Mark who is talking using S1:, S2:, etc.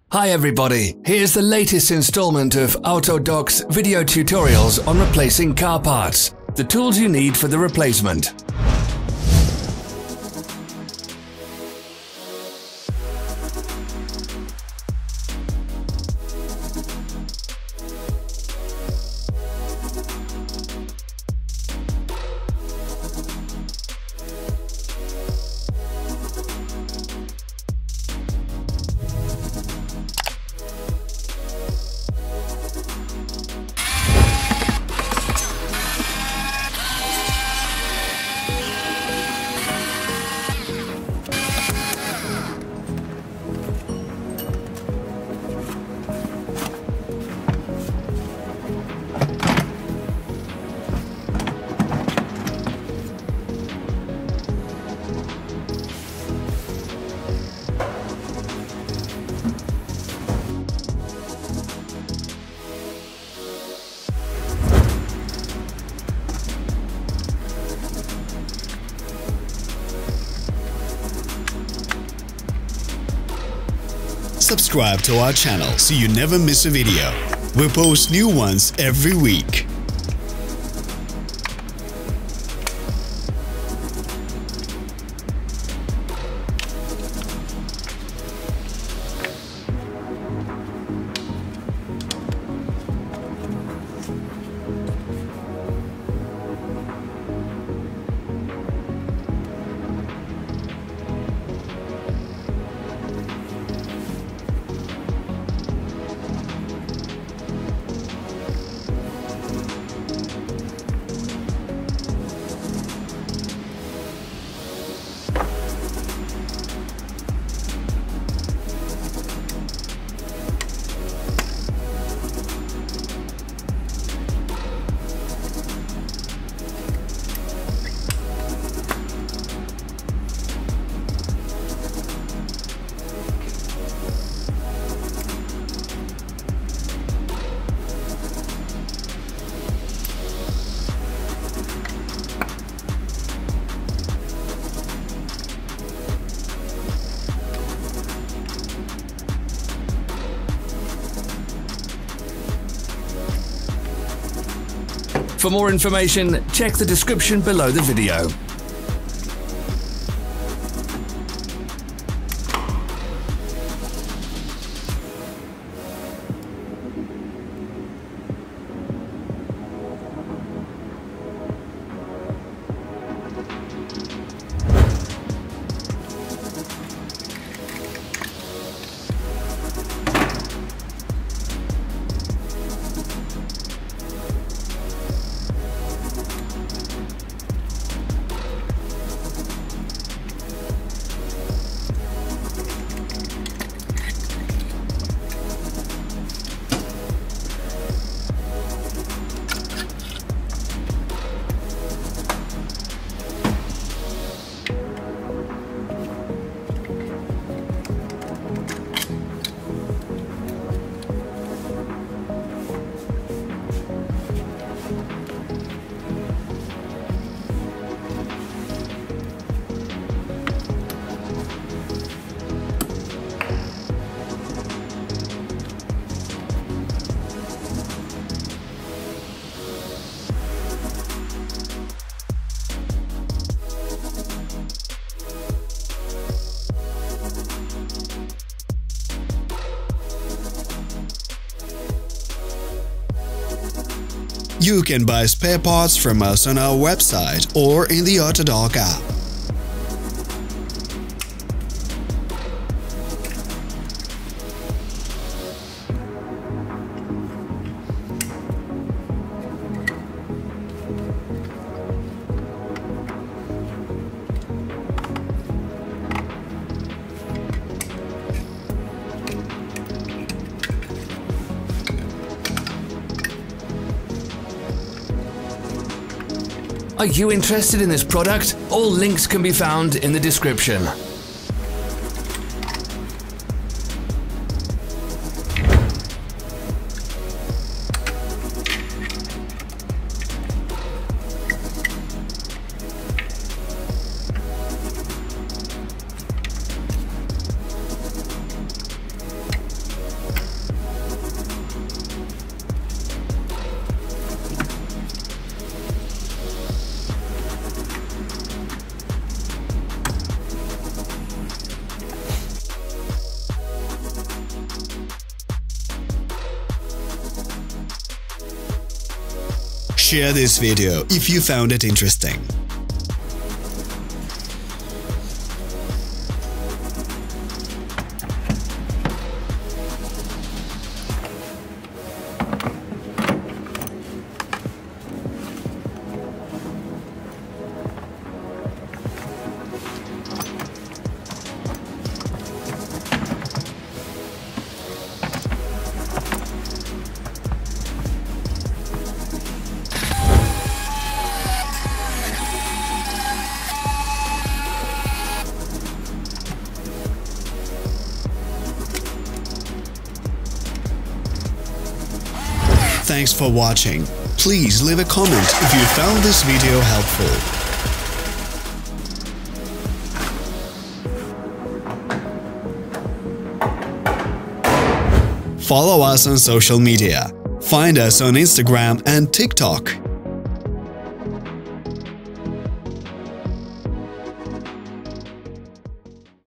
S1: Hi everybody, here's the latest installment of Autodoc's video tutorials on replacing car parts, the tools you need for the replacement.
S2: Subscribe to our channel so you never miss a video. We post new ones every week.
S1: For more information, check the description below the video.
S2: You can buy spare parts from us on our website or in the Autodoc app.
S1: Are you interested in this product? All links can be found in the description.
S2: Share this video if you found it interesting. Thanks for watching. Please leave a comment if you found this video helpful. Follow us on social media. Find us on Instagram and TikTok.